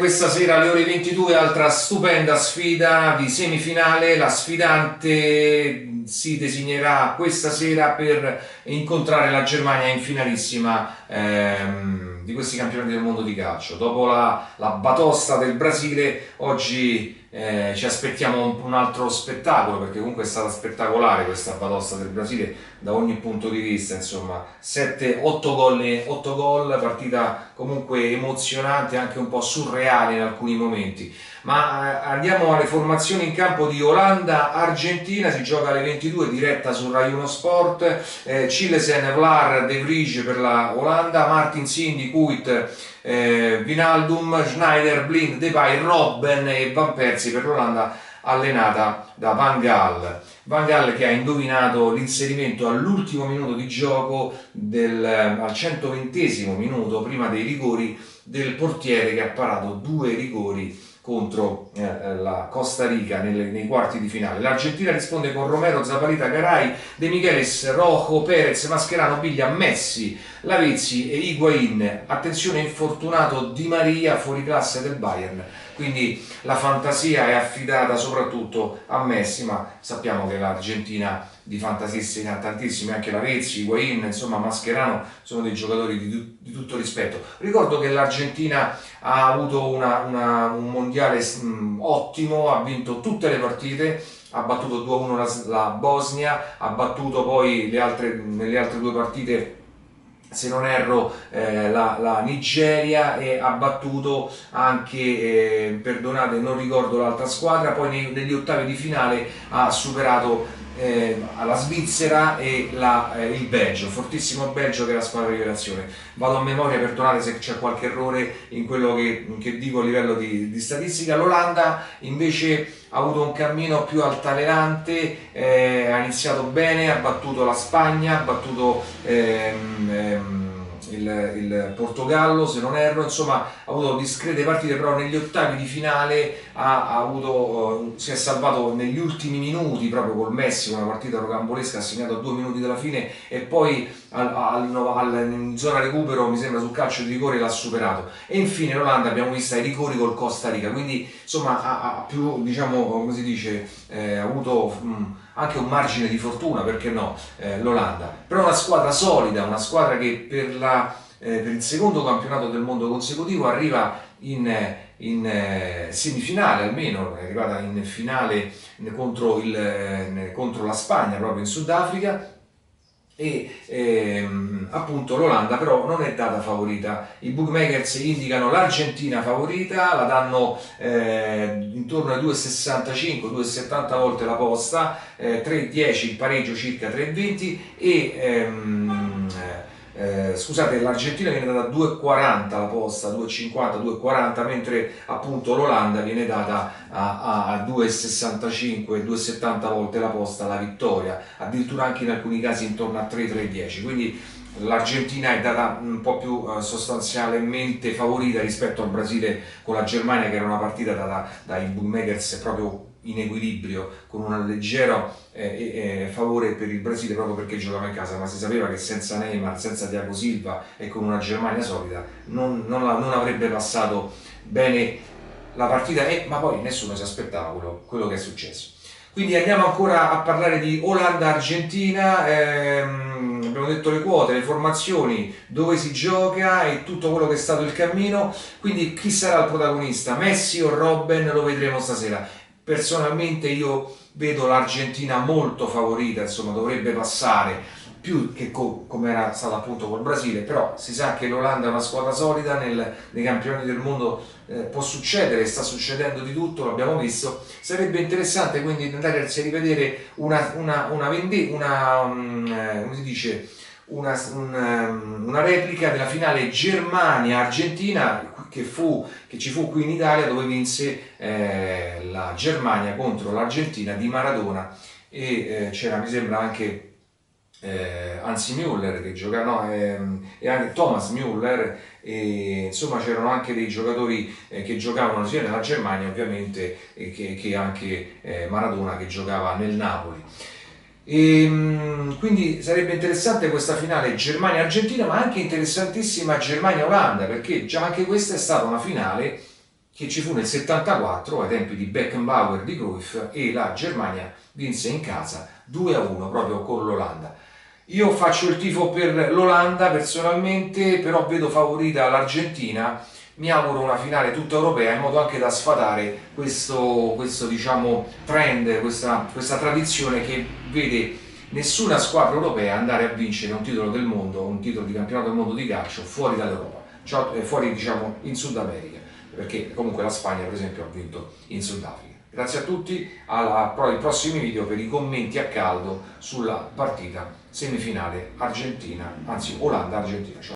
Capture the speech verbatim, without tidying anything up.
questa sera alle ore ventidue, altra stupenda sfida di semifinale. La sfidante si designerà questa sera per incontrare la Germania in finalissima ehm, di questi campionati del mondo di calcio. Dopo la, la batosta del Brasile, oggi eh, ci aspettiamo un, un altro spettacolo, perché comunque è stata spettacolare questa batosta del Brasile da ogni punto di vista. Insomma, sette otto gol, otto gol, partita comunque emozionante, anche un po' surreale in alcuni momenti. Ma eh, andiamo alle formazioni in campo di Olanda-Argentina. Si gioca alle ventidue, diretta su Rai uno Sport. eh, Cillesen, Vlaar, De Vrij per la Olanda, Martins, Indy, Kuyt, eh, Wijnaldum, Schneider, Blind, Depay, Robben e Van Persie per l'Olanda, allenata da Van Gaal. Van Gaal che ha indovinato l'inserimento all'ultimo minuto di gioco, del, al centoventesimo minuto, prima dei rigori, del portiere che ha parato due rigori contro eh, la Costa Rica nelle, nei quarti di finale. L'Argentina risponde con Romero, Zapalita, Garay, De Michelis, Rojo, Perez, Mascherano, Biglia, Messi, Lavezzi e Higuain. Attenzione, infortunato Di Maria, fuori classe del Bayern. Quindi la fantasia è affidata soprattutto a Messi, ma sappiamo che l'Argentina di fantasisti ne ha tantissimi, anche Lavezzi, Higuain, insomma Mascherano, sono dei giocatori di, di tutto rispetto. Ricordo che l'Argentina ha avuto una, una, un mondiale mh, ottimo, ha vinto tutte le partite, ha battuto due a uno la, la Bosnia, ha battuto poi le altre, nelle altre due partite, se non erro, eh, la, la Nigeria, e ha battuto anche, eh, perdonate, non ricordo l'altra squadra. Poi nei, negli ottavi di finale ha superato eh, la Svizzera e la, eh, il Belgio, fortissimo Belgio, che è la squadra di rivelazione. Vado a memoria, perdonate se c'è qualche errore in quello che, che dico a livello di, di statistica. L'Olanda invece ha avuto un cammino più altalenante, eh, ha iniziato bene, ha battuto la Spagna, ha battuto ehm, ehm, il, il Portogallo, se non erro, insomma ha avuto discrete partite, però negli ottavi di finale ha, ha avuto, si è salvato negli ultimi minuti, proprio col Messi, una partita rocambolesca, ha segnato a due minuti dalla fine, e poi al, al, al, in zona recupero, mi sembra sul calcio di rigore, l'ha superato. E infine l'Olanda abbiamo visto ai rigori col Costa Rica, quindi insomma ha, ha più, diciamo, come si dice, eh, ha avuto mh, anche un margine di fortuna, perché no, eh, l'Olanda. Però una squadra solida, una squadra che per, la, eh, per il secondo campionato del mondo consecutivo arriva in, in eh, semifinale, almeno è arrivata in finale contro, il, eh, contro la Spagna, proprio in Sudafrica. E ehm, appunto l'Olanda però non è data favorita. I bookmakers indicano l'Argentina favorita, la danno eh, intorno ai due virgola sessantacinque due virgola settanta volte la posta, eh, tre virgola dieci il pareggio, circa tre virgola venti, e ehm, eh, scusate, l'Argentina viene data a due virgola quaranta la posta, due virgola cinquanta, due virgola quaranta, mentre appunto l'Olanda viene data a, a due virgola sessantacinque due virgola settanta volte la posta, la vittoria, addirittura anche in alcuni casi intorno a tre tre dieci. Quindi l'Argentina è data un po' più eh, sostanzialmente favorita rispetto al Brasile con la Germania, che era una partita data dai bookmakers proprio in equilibrio, con un leggero eh, eh, favore per il Brasile, proprio perché giocava in casa, ma si sapeva che senza Neymar, senza Thiago Silva e con una Germania solida non, non, la, non avrebbe passato bene la partita, e, ma poi nessuno si aspettava quello, quello che è successo. Quindi andiamo ancora a parlare di Olanda-Argentina. ehm, abbiamo detto le quote, le formazioni, dove si gioca e tutto quello che è stato il cammino. Quindi chi sarà il protagonista, Messi o Robben, lo vedremo stasera. Personalmente io vedo l'Argentina molto favorita, insomma dovrebbe passare, più che co come era stato appunto col Brasile. Però si sa che l'Olanda è una squadra solida, nel, nei campioni del mondo eh, può succedere, sta succedendo di tutto, l'abbiamo visto. Sarebbe interessante quindi andare a rivedere una, una, una, vende una um, eh, come si dice, una, un, una replica della finale Germania-Argentina, che, fu, che ci fu qui in Italia, dove vinse eh, la Germania contro l'Argentina di Maradona, e eh, c'era, mi sembra, anche eh, Hansi Müller che giocava, no, ehm, e anche Thomas Müller, e insomma c'erano anche dei giocatori eh, che giocavano sia nella Germania ovviamente, e che, che anche eh, Maradona, che giocava nel Napoli. E, quindi sarebbe interessante questa finale Germania-Argentina, ma anche interessantissima Germania-Olanda, perché già anche questa è stata una finale che ci fu nel settantaquattro ai tempi di Beckenbauer, di Cruyff, e la Germania vinse in casa due a uno proprio con l'Olanda. Io faccio il tifo per l'Olanda personalmente, però vedo favorita l'Argentina. Mi auguro una finale tutta europea in modo anche da sfatare questo, questo diciamo, trend, questa, questa tradizione che vede nessuna squadra europea andare a vincere un titolo del mondo, un titolo di campionato del mondo di calcio fuori dall'Europa, cioè fuori diciamo in Sud America, perché comunque la Spagna per esempio ha vinto in Sudafrica. Grazie a tutti, ai prossimi video per i commenti a caldo sulla partita semifinale Argentina, anzi Olanda-Argentina.